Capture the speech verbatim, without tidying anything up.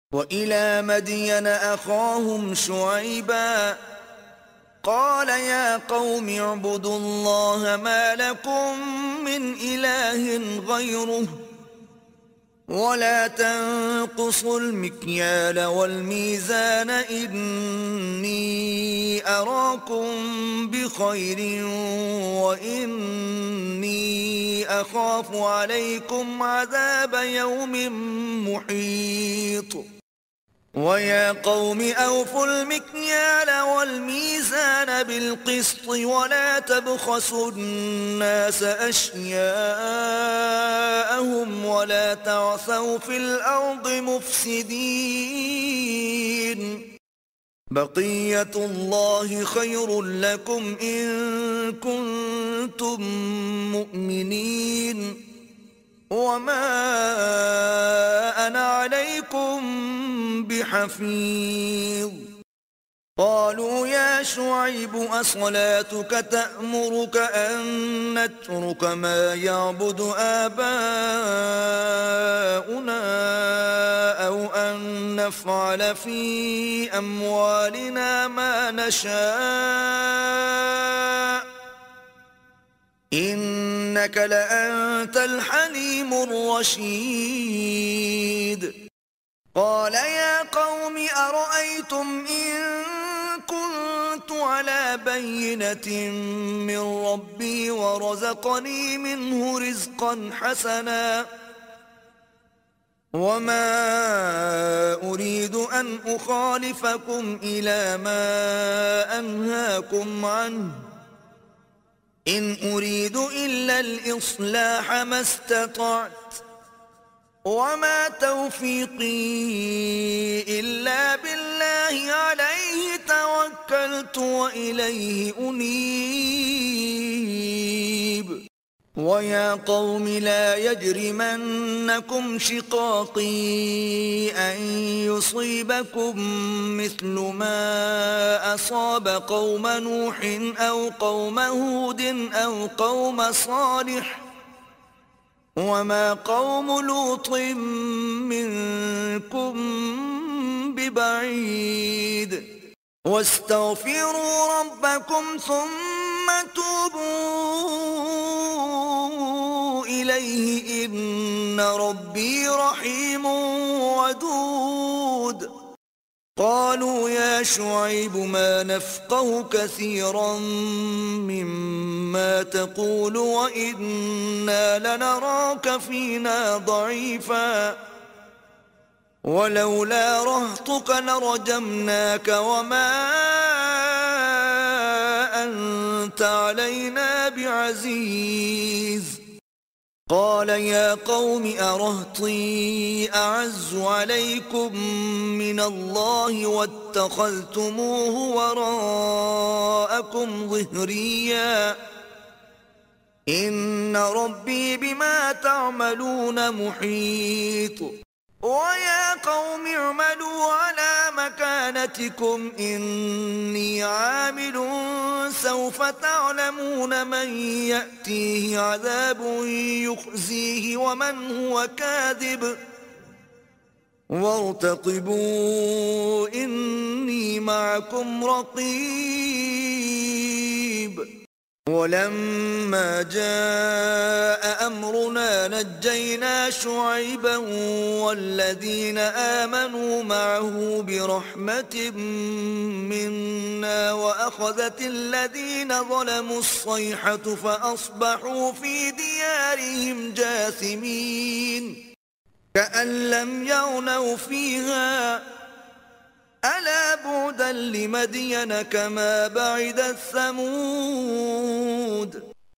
وإلى مدين أخاهم شعيبا قال يا قوم اعبدوا الله ما لكم من إله غيره ولا تنقصوا المكيال والميزان إني أراكم بخير وإني أخاف عليكم عذاب يوم محيط ويا قوم أوفوا المكيال والميزان بالقسط ولا تبخسوا الناس أشياءهم ولا تعثوا في الأرض مفسدين بقية الله خير لكم إن كنتم مؤمنين وما أنا عليكم بحفيظ قالوا يا شعيب أصلاتك تأمرك أن نترك ما يعبد آباؤنا أو أن نفعل في أموالنا ما نشاء إنك لأنت الحليم الرشيد قال يا قوم أرأيتم إن كنت على بينة من ربي ورزقني منه رزقا حسنا وما أريد أن أخالفكم إلى ما أنهاكم عنه إن أريد إلا الإصلاح ما استطعت وما توفيقي إلا بالله عليه توكلت وإليه أنيب ويا قوم لا يجرمنكم شقاقي أن يصيبكم مثل ما أصاب قوم نوح أو قوم هود أو قوم صالح وما قوم لوط منكم ببعيد واستغفروا ربكم ثم توبوا إليه إن ربي رحيم ودود قالوا يا شعيب ما نفقه كثيرا مما تقول وإنا لنراك فينا ضعيفا ولولا رهطك لرجمناك وما أنت علينا بعزيز قال يا قوم أرهطي أعز عليكم من الله واتخذتموه وراءكم ظهريا إن ربي بما تعملون محيط ويا قوم اعملوا على مكانتكم إني عامل سوف تعلمون من يأتيه عذاب يخزيه ومن هو كاذب وارتقبوا إني معكم رقيب ولما جاء أمرنا نجينا شعيبا والذين آمنوا معه برحمة منا وأخذت الذين ظلموا الصيحة فأصبحوا في ديارهم جاثمين كأن لم يغنوا فيها ألا بعدا لمدين كما بعدت ثمود